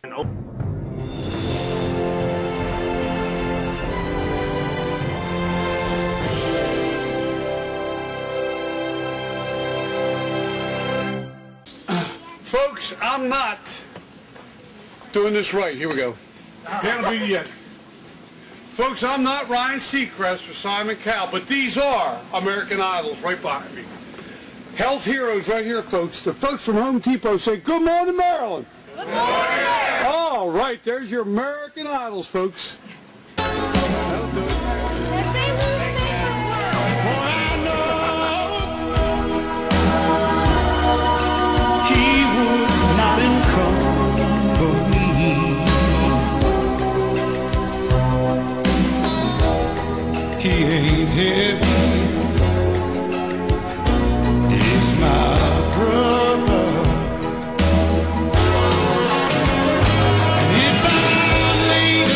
Folks, I'm not doing this right. Here we go. Can't be yet. Folks, I'm not Ryan Seacrest or Simon Cowell, but these are American Idols right behind me. Health heroes right here, folks. The folks from Home Depot say, "Good morning, Maryland." Good morning. All right, there's your American Idols, folks. That'll do it. He ain't heavy, he's my brother. And if I'm late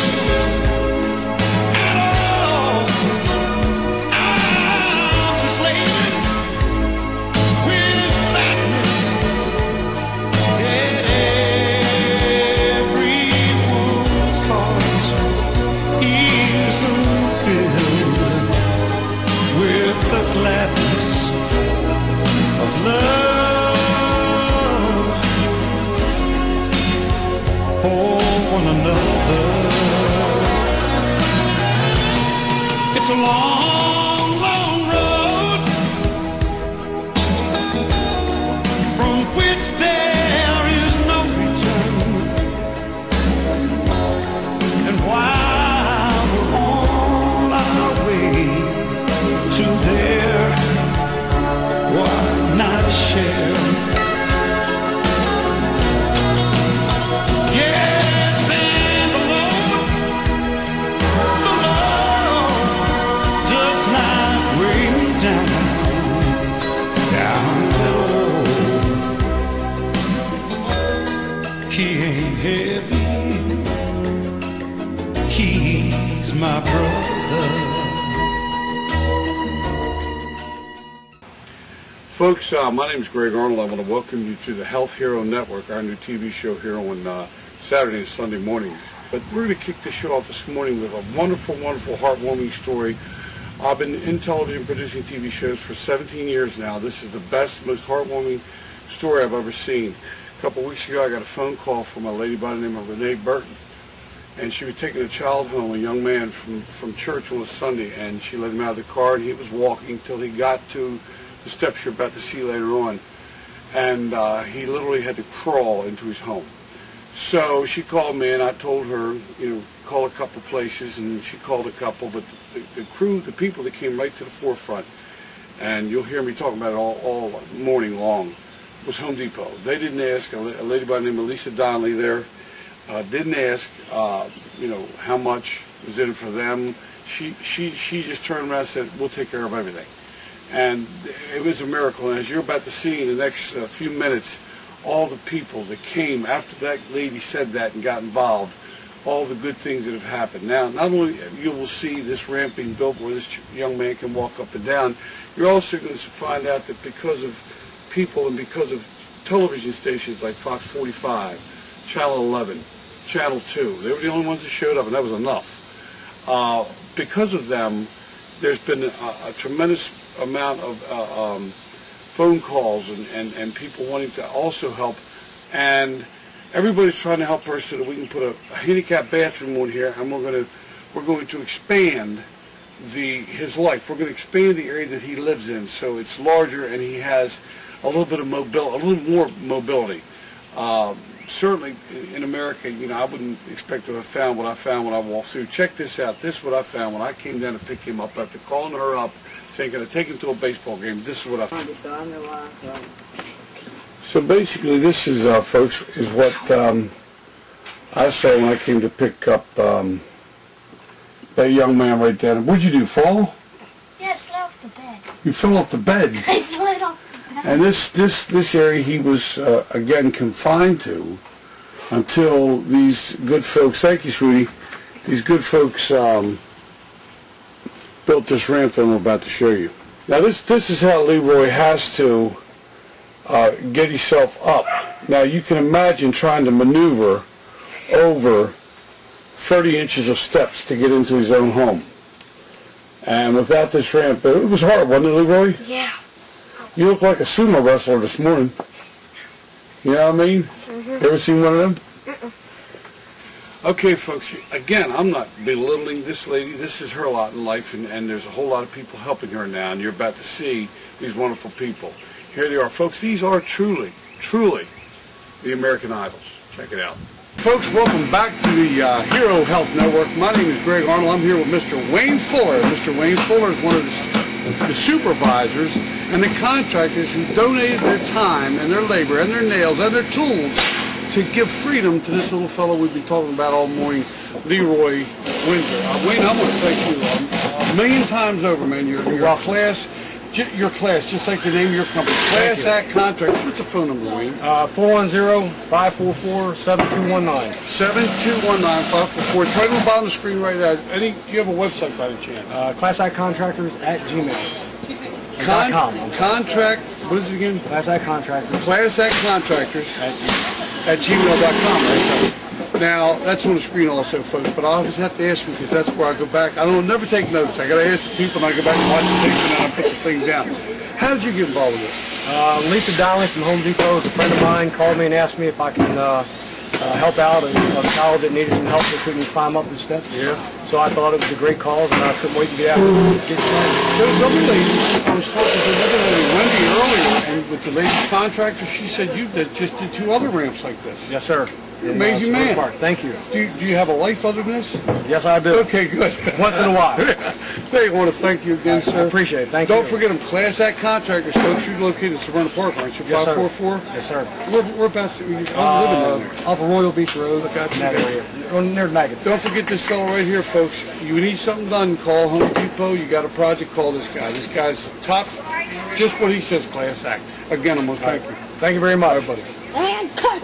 at all, I'm just laden with sadness at everyone's cause. He's so filled with the gladness of love for one another. It's a long, long road from which there is no return. And while we're on our way to there, why not share? Yes, and the Lord does not weigh me down low. He ain't heavy, he's my brother. Folks, my name is Greg Arnold. I want to welcome you to the Health Hero Network, our new TV show here on Saturday and Sunday mornings. But we're going to kick the show off this morning with a wonderful, wonderful, heartwarming story. I've been in television producing TV shows for 17 years now. This is the best, most heartwarming story I've ever seen. A couple of weeks ago, I got a phone call from a lady by the name of Renee Burton. And she was taking a child home, a young man from church on a Sunday, and she let him out of the car, and he was walking till he got to the steps you're about to see later on, and he literally had to crawl into his home. So she called me, and I told her, call a couple places, and she called a couple, but the crew, the people that came right to the forefront, and you'll hear me talking about it all morning long, was Home Depot. They didn't ask. A lady by the name of Lisa Donnelly there didn't ask, how much was in it for them. She just turned around and said, "We'll take care of everything." And it was a miracle. And as you're about to see in the next few minutes, all the people that came after that lady said that and got involved, all the good things that have happened. Now, not only you will see this ramp being built where this young man can walk up and down, you're also going to find out that because of people and because of television stations like Fox 45, Channel 11, Channel 2, they were the only ones that showed up, and that was enough. Because of them, there's been a tremendous amount of phone calls and people wanting to also help, and everybody's trying to help her so that we can put a handicapped bathroom on here, and we're going to expand his life. We're going to expand the area that he lives in so it's larger and he has a little bit of mobility, a little more mobility. Certainly in America, I wouldn't expect to have found what I found when I walked through. Check this out. This is what I found when I came down to pick him up after calling her up, saying, "Can I take him to a baseball game?" This is what I found. So basically, this is, folks, is what I saw when I came to pick up that young man right there. What'd you do, fall? Yeah, I slid off the bed. You fell off the bed? I slid off the bed. And this area he was, again, confined to until these good folks, thank you, sweetie, these good folks built this ramp that I'm about to show you. Now this is how Leroy has to get himself up. Now you can imagine trying to maneuver over 30 inches of steps to get into his own home. And without this ramp, it was hard, wasn't it, Leroy? Yeah. You look like a sumo wrestler this morning. You know what I mean? You ever seen one of them? Okay, folks, again, I'm not belittling this lady. This is her lot in life, and there's a whole lot of people helping her now, and you're about to see these wonderful people. Here they are. Folks, these are truly, truly the American Idols. Check it out. Folks, welcome back to the Hero Health Network. My name is Greg Arnold. I'm here with Mr. Wayne Fuller. Mr. Wayne Fuller is one of the supervisors and the contractors who donated their time and their labor and their nails and their tools to give freedom to this little fellow we've been talking about all morning, Leroy Windsor. Wayne, I want to thank you a million times over, man. Your class, just like the name of your company, Class Act Contractors. What's the phone number, Wayne? 410-544-7219. 7219-544. It's right on the bottom of the screen right now. Do you have a website by any chance? ClassActContractors@gmail.com. Contract, what is it again? ClassActContractors. Class Act Contractors at gmail.com, right? Now, that's on the screen also, folks, but I always have to ask them because that's where I go back. I don't never take notes. I got to ask the people and I go back and watch the things and then I put the thing down. How did you get involved with this? Lisa Dowling from Home Depot, a friend of mine, called me and asked me if I can help out a child that needed some help that couldn't climb up the steps. Yeah. So I thought it was a great cause and I couldn't wait to get out and get started. There was another lady, I was talking to another lady, Wendy, earlier, and with the lady contractor, she said you just did 2 other ramps like this. Yes, sir. You're an amazing man. Park. Thank you. Do you have a life other than this? Yes, I do. Okay, good. Once in a while. They want to thank you again, sir. I appreciate it. Thank you. Don't forget them, Class Act Contractors, folks. You're located in Severna Park, aren't you? Yes, sir. 544? Yes, sir. We're best. I'm living down there. Off of Royal Beach Road. Look out in that area. Near Nugget. Don't forget this fellow right here, folks. You need something done, call Home Depot. You got a project, call this guy. This guy's top, just what he says, Class Act. Again, I'm going to thank you. Thank you very much. All right, buddy. And cut.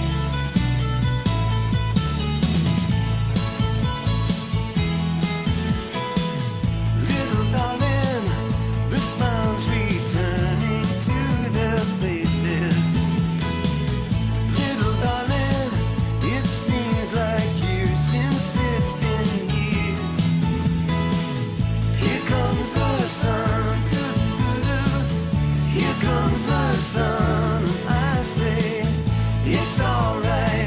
Little darling, the smiles returning to their faces. Little darling, it seems like years since it's been here. Here comes the sun, here comes the sun. I say it's alright.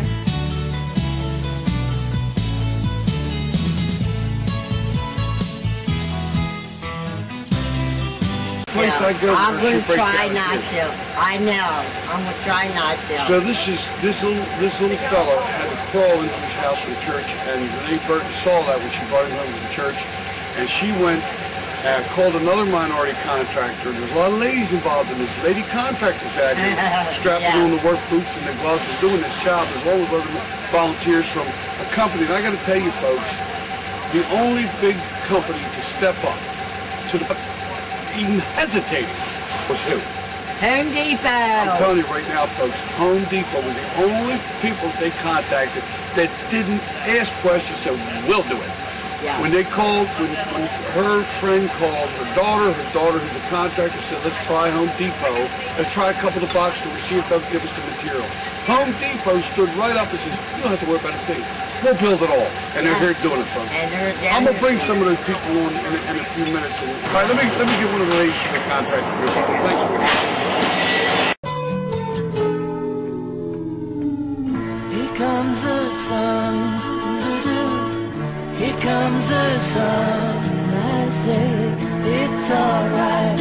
Place I go I'm for, going she'll to break try down not here. to. I know. I'm going to try not to. So this little fellow had to crawl into his house from church, and Renee Burton saw that when she brought him home from church, and she went and called another minority contractor. There's a lot of ladies involved in this. Lady contractors out here strapping Yeah. on the work boots and the gloves and doing this job as well as other volunteers from a company. And I got to tell you, folks, the only big company to step up to the even hesitating was who? Home I'm Depot. telling you right now, folks, Home Depot was the only people they contacted that didn't ask questions, said, we'll do it. Yeah. When they called, when her friend called her daughter who's a contractor, said, let's try Home Depot. Let's try a couple of the boxes to see if they'll give us the material. Home Depot stood right up and said, you don't have to worry about a thing. We'll build it all. And they're here doing it, folks. And they're I'm down going to bring some of those people on in a few minutes. All right, let me get one of the ladies from the contractor. Thanks for Here comes the sun, here comes the sun, I say it's alright.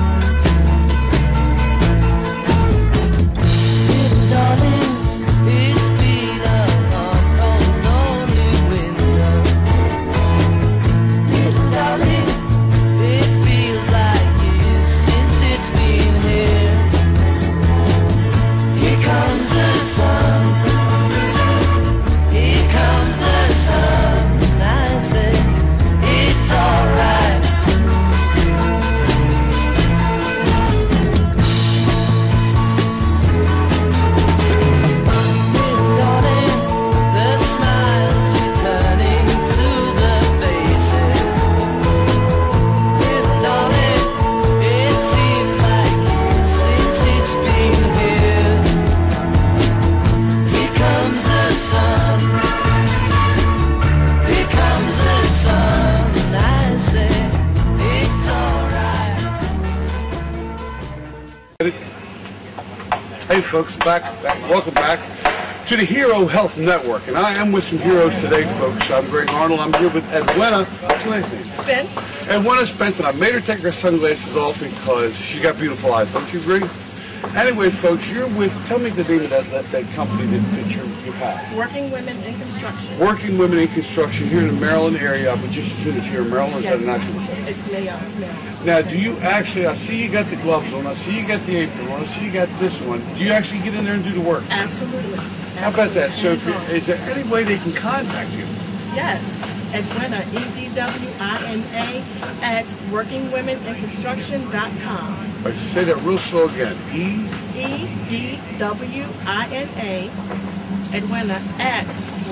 Little darling, it's been a long, lonely winter. Little darling, it feels like years since it's been here. Here comes the sun. Here comes the sun, and I say it's alright. Hey folks, welcome back to the Hero Health Network, and I am with some heroes today, folks. I'm Greg Arnold. I'm here with Edwina. What's your last name? Spence. Edwina Spence, and I made her take her sunglasses off because she's got beautiful eyes. Don't you agree? Anyway, folks, you're with. Tell me the name of that company that you have. Working Women in Construction. Working Women in Construction here in the Maryland area, but just as soon as here in Maryland, is that a national thing? It's Maryland. Now, do you actually, I see you got the gloves on, I see you got the apron on, I see you got this one. Do you actually get in there and do the work? Absolutely. How about that? So is there any way they can contact you? Yes. Edwina, EDWINA, at workingwomeninconstruction.com. I say that real slow again. EDWINA, Edwina, at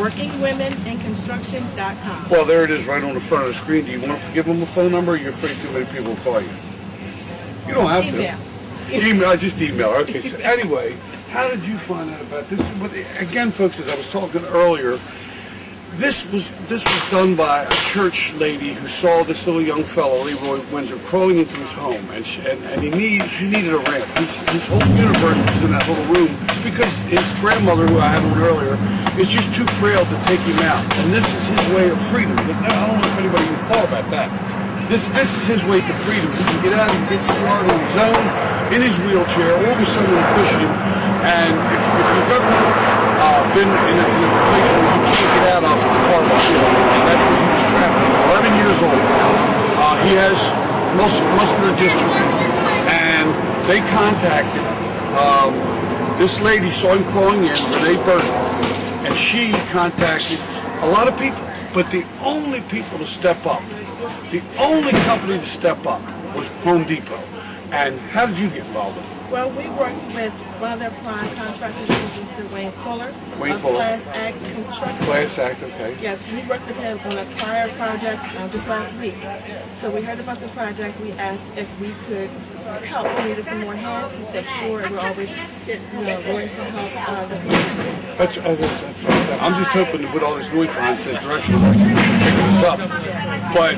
workingwomeninconstruction.com. Well, there it is right on the front of the screen. Do you want to give them a phone number, or you're afraid too many people will call you? You don't have Email. to. Email. Just email. Okay, so anyway, how did you find out about this? Again, folks, as I was talking earlier, this was done by a church lady who saw this little young fellow, Leroy Windsor, crawling into his home, and he needed a ramp. His whole universe was in that little room because his grandmother, who I had on earlier, is just too frail to take him out. And this is his way of freedom. But I don't know if anybody even thought about that. This is his way to freedom. He can get out and get hard on his own, in his wheelchair, or with someone pushing him. And if you've ever been in a place where you can't get out of, it's car wash. And that's what he was trapped in. 11 years old. He has muscular dystrophy. And they contacted this lady, saw him crawling in, Renee Burton. And she contacted a lot of people. But the only people to step up, the only company to step up was Home Depot. And how did you get involved in it? Well, we worked with one of their prime contractors, which is Mr. Wayne Fuller. Wayne of Fuller. Class Act Construction. Class Act, okay. Yes, we worked with him on a prior project just last week. So we heard about the project. We asked if we could help. We needed some more hands. He said, sure. We're always willing to help the community. That's I'm just hoping to put all this noise behind that direction of picking this up. But,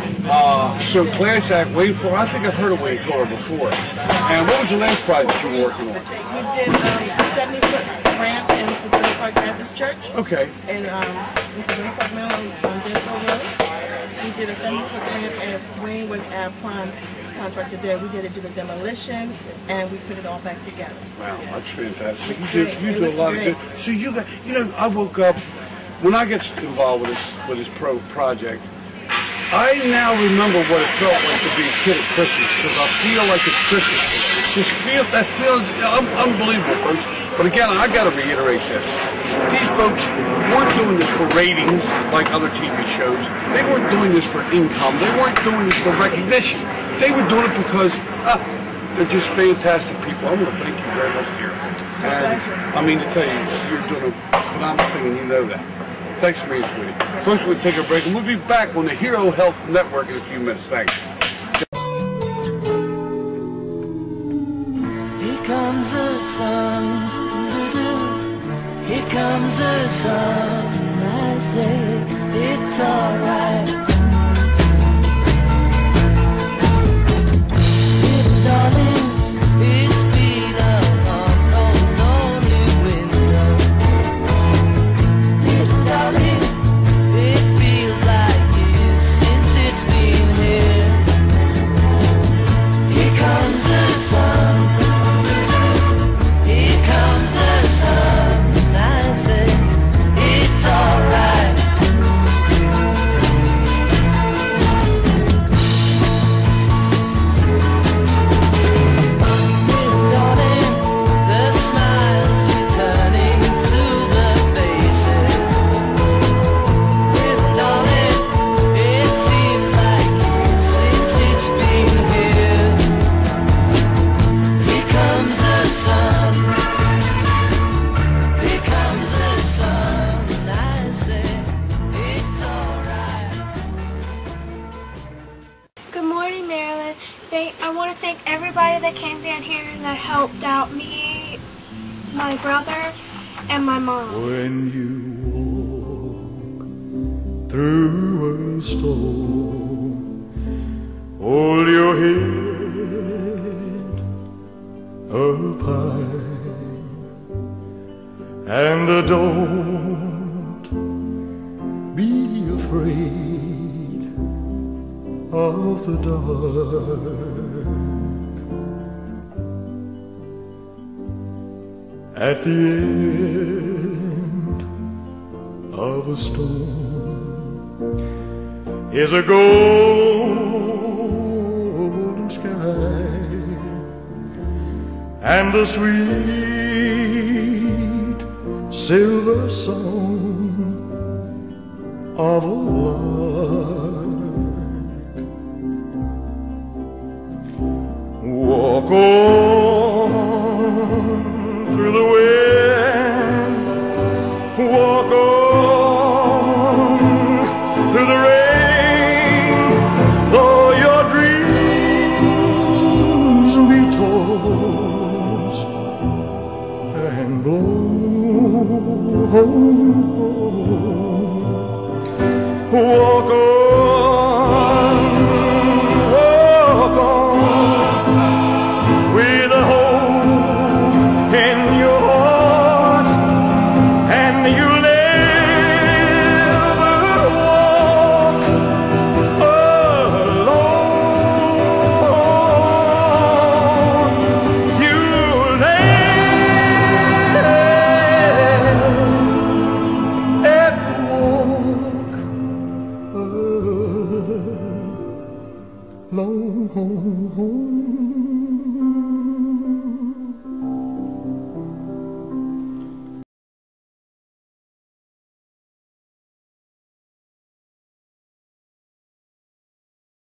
so Class Act, Wayne Fuller, I think I've heard of Wayne Fuller before. And what was the last project you were working on? We did a 70-foot ramp in Savannah Park Baptist Church. Okay. In Savannah Park, Maryland, on Denver Road. We did a 70-foot ramp, and Wayne was our prime contractor there. We did the demolition, and we put it all back together. Wow, that's fantastic. You do a lot of good. So you got, I woke up, when I get involved with this project, I now remember what it felt like to be a kid at Christmas, because I feel like it's Christmas. That feels unbelievable, folks. But again, I got to reiterate this. These folks weren't doing this for ratings like other TV shows. They weren't doing this for income. They weren't doing this for recognition. They were doing it because they're just fantastic people. I want to thank you very much, dear. And I mean to tell you, you're doing a phenomenal thing, and you know that. Thanks for being sweetie. First, we'll take a break, and we'll be back on the Hero Health Network in a few minutes. Thanks. Here comes the sun, here comes the sun. I say it's alright. Little darling, it's been a long, lonely winter. Little darling, it feels like years since it's been here. Here comes the sun. Here comes the sun. I say it's alright. Little darling, the smiles returning to the faces. Little darling, it seems like years since it's been here. Here comes the sun. Here comes the sun. I say it's alright. Good morning, Maryland. I want to thank everybody that came down here and that helped out me, my brother, and my mom. When you walk through a storm, hold your head up high. and don't be afraid of the dark. At the end of a storm is a golden sky, and the sweet silver song of a lark. Walk on through the wind, walk on through the rain, though your dreams be tossed and blown. Walk on